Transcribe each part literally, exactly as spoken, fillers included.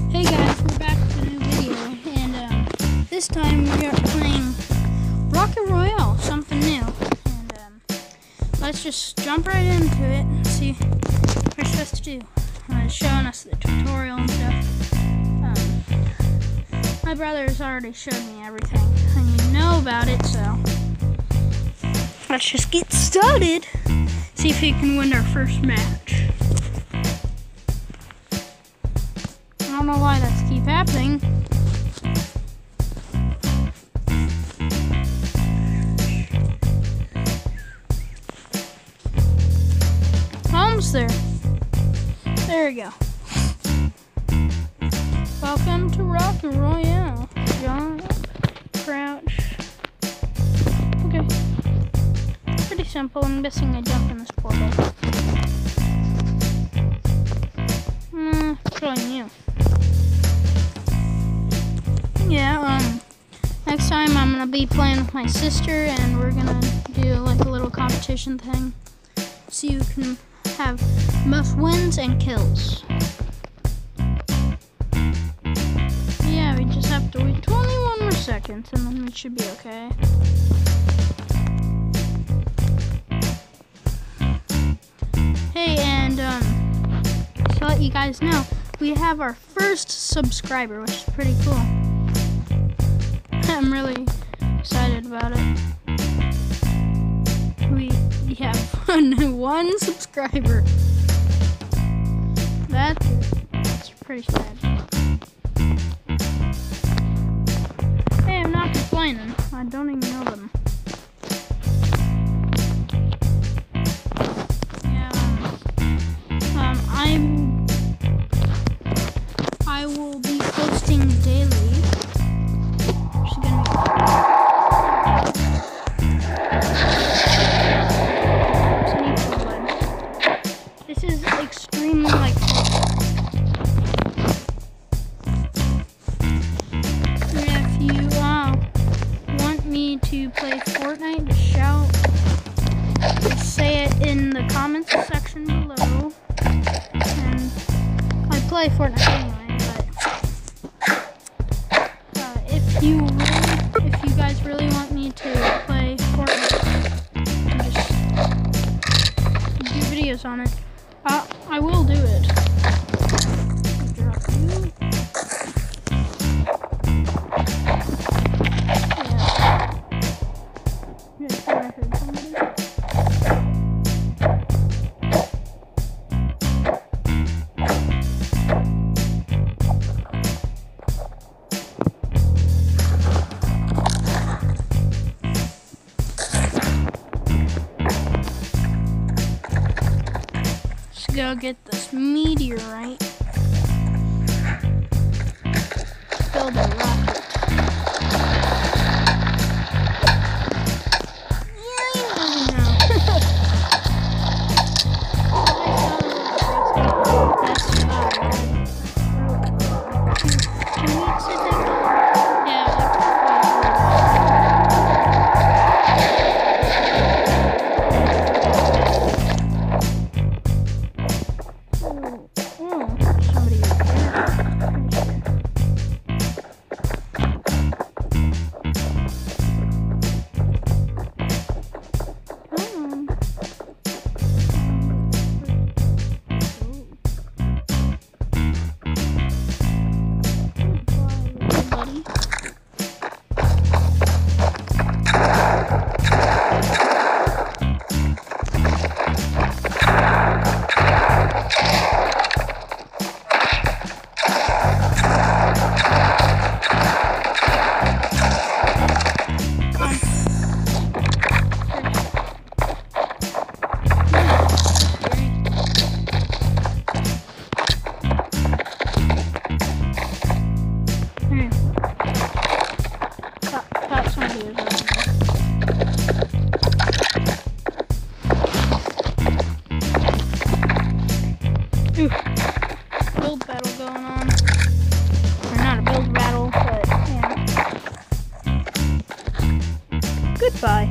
Hey guys, we're back with a new video, and um, this time we are playing Rocket Royale, something new. And um, let's just jump right into it and see what we're supposed to do. Uh, it's showing us the tutorial and stuff. Um, my brother has already showed me everything I need to know about it, so let's just get started. See if he can win our first match. I don't know why that's keep happening. Almost there. There we go. Welcome to Rocket Royale. Jump, crouch. Okay. Pretty simple. I'm guessing I jump in this portal. Hmm, probably new. Yeah, um, next time I'm gonna be playing with my sister, and we're gonna do like a little competition thing. See who can have most wins and kills. Yeah, we just have to wait twenty-one more seconds, and then we should be okay. Hey, and um, to let you guys know, we have our first subscriber, which is pretty cool. I'm really excited about it. We, we have one, one subscriber. That's, that's pretty sad. Hey, I'm not complaining. I don't even know them. Yeah, um, I'm, I will be posting daily. This is extremely like if you uh, want me to play Fortnite, just shout, just say it in the comments section below. And I play Fortnite anyway, but uh, if you really, if you guys really want me to play Fortnite and just do videos on it, Uh, I will do it. Drop you. Yeah. Yeah, I thought I heard somebody. Go get this meteorite. Build a rocket. Yeah, you never know. That's fine. Can we sit there? Yeah. Ooh, build battle going on. Or not a build battle, but yeah. Goodbye.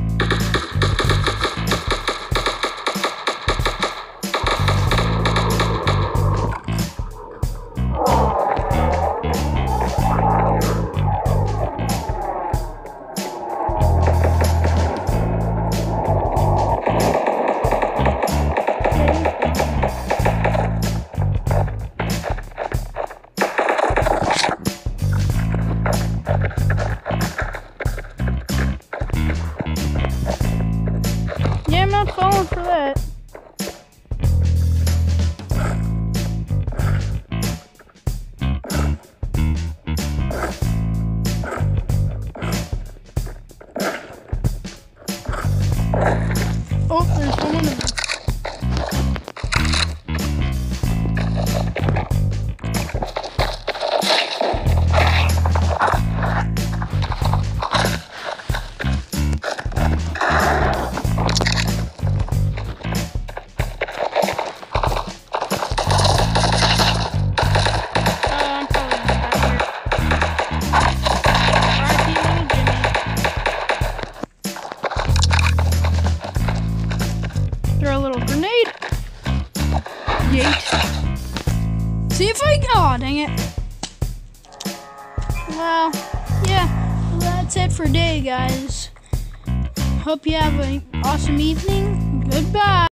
Yeet. See if I, oh, dang it. Well, yeah, well, that's it for today, guys. Hope you have an awesome evening. Goodbye.